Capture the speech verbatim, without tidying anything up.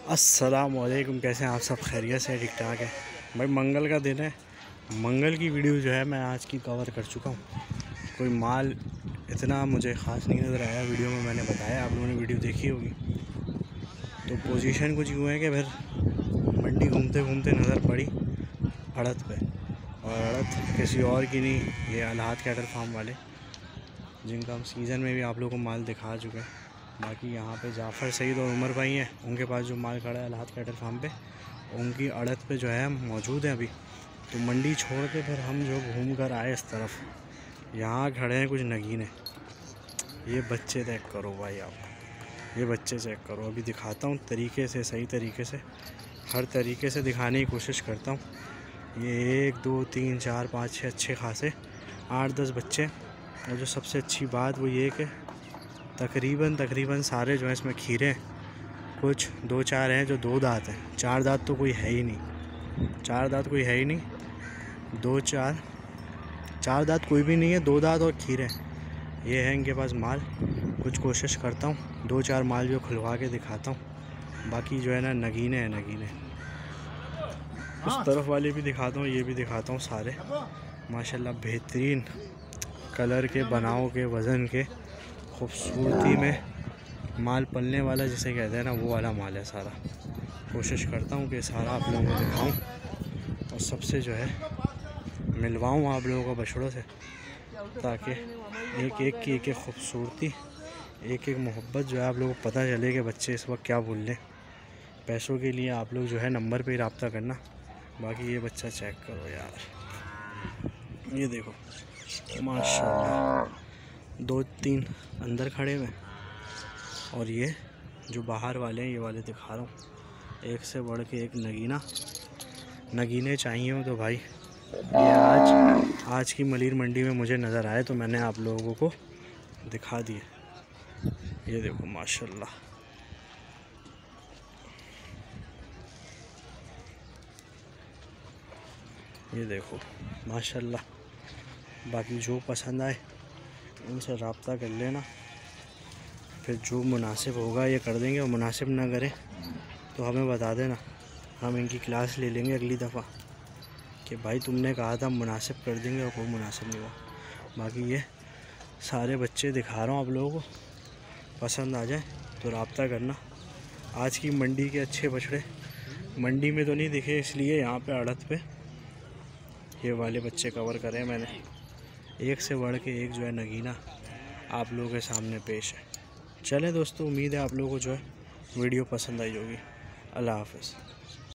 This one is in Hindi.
अस्सलामुअलैकुम, कैसे हैं आप सब? खैरियत से? ठीक ठाक है भाई। मंगल का दिन है, मंगल की वीडियो जो है मैं आज की कवर कर चुका हूँ। कोई माल इतना मुझे ख़ास नहीं नज़र आया वीडियो में, मैंने बताया, आप लोगों ने वीडियो देखी होगी। तो पोजीशन कुछ यूँ है कि फिर मंडी घूमते घूमते नज़र पड़ी अड़त पे, और अड़त किसी और की नहीं, ये अलहाद कैटल फार्म वाले, जिनका हम सीज़न में भी आप लोगों को माल दिखा चुके हैं। बाकी यहाँ पे जाफ़र सईद और उमर भाई हैं, उनके पास जो माल खड़ा है अलहाद कैटल फार्म पे, उनकी अड़त पे जो है मौजूद है अभी। तो मंडी छोड़ के फिर हम जो घूम कर आए इस तरफ, यहाँ खड़े हैं कुछ नगीने। ये बच्चे चेक करो भाई, आप ये बच्चे चेक करो। अभी दिखाता हूँ तरीके से, सही तरीके से, हर तरीके से दिखाने की कोशिश करता हूँ। ये एक दो तीन चार पाँच छः अच्छे खासे आठ दस बच्चे। और जो सबसे अच्छी बात वो ये कि तकरीबन तकरीबन सारे जो है इसमें खीरे हैं। कुछ दो चार हैं जो दो दांत हैं, चार दांत तो कोई है ही नहीं, चार दांत कोई है ही नहीं। दो चार चार दांत कोई भी नहीं है, दो दांत और खीरे। ये है इनके पास माल। कुछ कोशिश करता हूँ दो चार माल जो खुलवा के दिखाता हूँ। बाकी जो है ना नगीने हैं, नगीने। उस तरफ वाले भी दिखाता हूँ, ये भी दिखाता हूँ। सारे माशाल्लाह बेहतरीन कलर के, बनाव के, वज़न के, खूबसूरती में माल पलने वाला जिसे कहते हैं ना, वो वाला माल है सारा। कोशिश करता हूँ कि सारा आप लोगों को दिखाऊँ और सबसे जो है मिलवाऊँ आप लोगों को बछड़ों से, ताकि एक एक की एक एक खूबसूरती, एक एक मोहब्बत जो है आप लोगों को पता चले कि बच्चे इस वक्त क्या बोल लें। पैसों के लिए आप लोग जो है नंबर पे ही रब्ता करना। बाकी ये बच्चा चेक करो यार, ये देखो माशाल्लाह। दो तीन अंदर खड़े हुए, और ये जो बाहर वाले हैं ये वाले दिखा रहा हूँ। एक से बढ़ के एक नगीना। नगीने चाहिए हो तो भाई ये आज आज की मलीर मंडी में मुझे नज़र आए तो मैंने आप लोगों को दिखा दिए। ये देखो माशाल्लाह, ये देखो माशाल्लाह। बाकी जो पसंद आए उनसे रब्ता कर लेना, फिर जो मुनासिब होगा ये कर देंगे, और मुनासिब ना करें तो हमें बता देना, हम इनकी क्लास ले लेंगे अगली दफ़ा कि भाई तुमने कहा था मुनासिब कर देंगे और कोई मुनासिब नहीं हुआ। बाकी ये सारे बच्चे दिखा रहा हूँ आप लोगों को, पसंद आ जाए तो रब्ता करना। आज की मंडी के अच्छे बछड़े मंडी में तो नहीं दिखे, इसलिए यहाँ पे अड़त पे ये वाले बच्चे कवर करे मैंने। एक से बढ़ के एक जो है नगीना आप लोगों के सामने पेश है। चलें दोस्तों, उम्मीद है आप लोगों को जो है वीडियो पसंद आई होगी। अल्लाह हाफ़िज़।